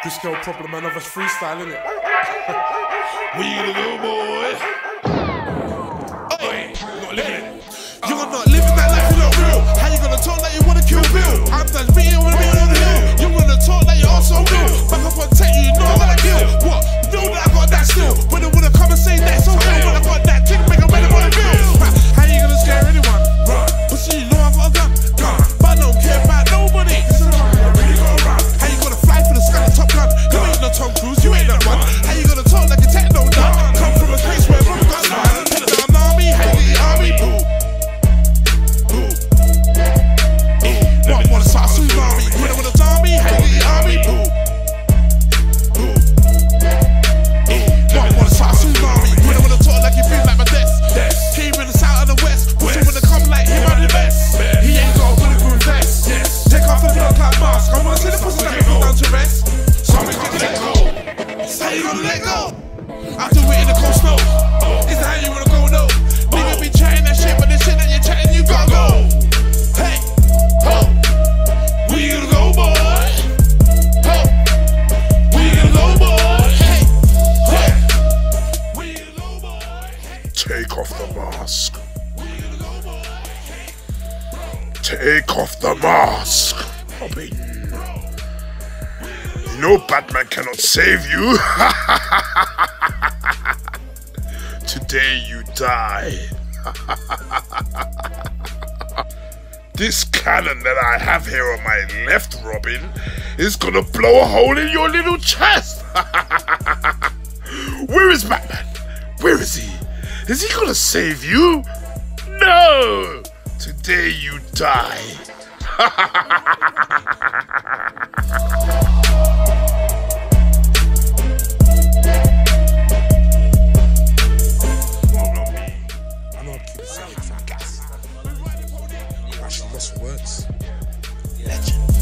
This girl problem and others freestyle, innit? Where you gonna go, boy? Oi, you're not living it. You're not living that life, you're not real. How you gonna talk like you wanna kill Bill? I'm done beating with me on the hill. You wanna talk like you're also real. Back up on tech, you know I'm gonna kill. What? You know that I got that still. When they wanna come and say that, so real. When I got that tick, make a ready for the bill. How you gonna scare anyone? Run. But see, you know I've got a gun. But I don't care about nobody. How you gonna fly for the sky, Top Gun? You ain't no Tom Cruise, you ain't that one. How you gonna talk like a techno done? Come from a place where Robert got none. Head down army, how you get your army? Boo. Boo. What, wanna start a tsunami? When I wanna tell me, how you get your army? Boo. Boo. What, wanna start a tsunami? When I wanna talk like you feel like my desk. Came in the south and the west. Pussy wanna come like him out the best. He ain't got a bulletproof vest. Take off the blood clot mask. I wanna see the pussy that go down to rest. So I'm gonna let go. How you gonna let go? After we in the cold snow. Is that how you wanna go? No. Nigga be chatting that shit, but the shit that you're chatting, you gotta go. Hey, ho. Where you gonna go, boy? Ho. Where you gonna go, boy? Hey, hey. Where you gonna go, boy? Take off the mask. Take off the mask, Robin. You know Batman cannot save you. Today you die. This cannon that I have here on my left, Robin, is gonna blow a hole in your little chest. Where is Batman? Where is he? Is he gonna save you? No! Today you die. I know I'd keep it saying for gas. I actually lost for words. Legend.